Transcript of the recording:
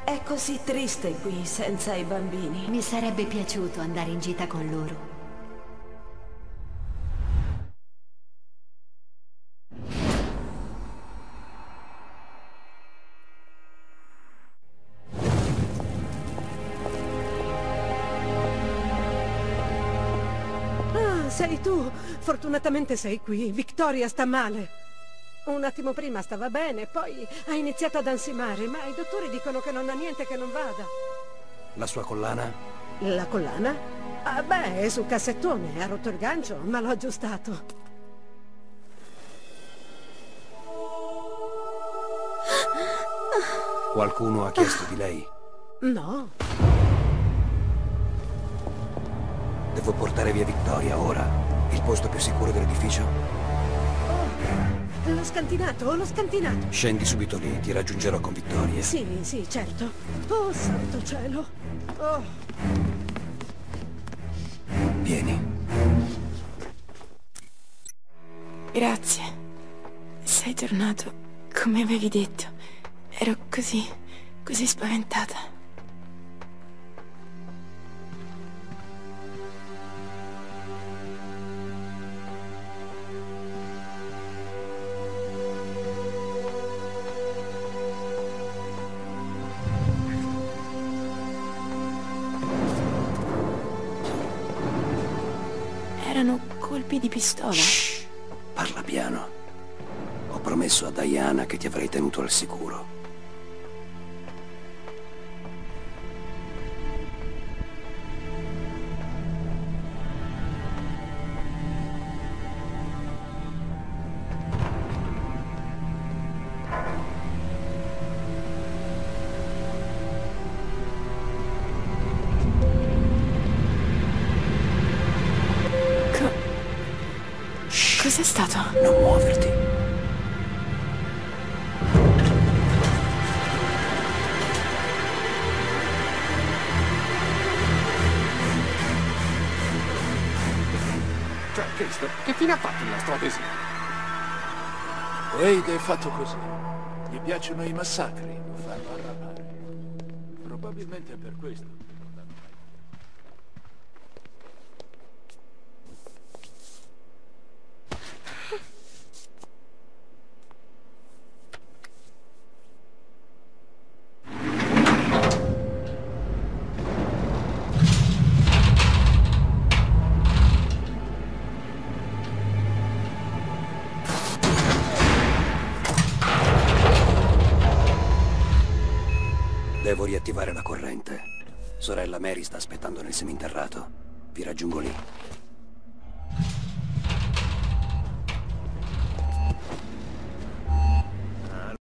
È così triste qui senza i bambini. Mi sarebbe piaciuto andare in gita con loro. Ah, sei tu! Fortunatamente sei qui. Victoria sta male. Un attimo prima stava bene, poi ha iniziato ad ansimare, ma i dottori dicono che non ha niente che non vada. La sua collana? La collana? Ah, beh, è sul cassettone, ha rotto il gancio, ma l'ho aggiustato. Qualcuno ha chiesto di lei? No. Devo portare via Victoria ora. Il posto più sicuro dell'edificio? L'ho scantinato, l'ho scantinato. Scendi subito lì, ti raggiungerò con Victoria. Sì, sì, certo. Oh, santo cielo. Oh. Vieni. Grazie. Sei tornato, come avevi detto. Ero così spaventata. Erano colpi di pistola. Shh, parla piano. Ho promesso a Diana che ti avrei tenuto al sicuro. Cos'è stato? Non muoverti. Cioè, Cristo, che fine ha fatto il nostro adesivo? Wade è fatto così. Gli piacciono i massacri, lo fanno arrabbiare. Probabilmente è per questo. Devo riattivare la corrente. Sorella Mary sta aspettando nel seminterrato. Vi raggiungo lì.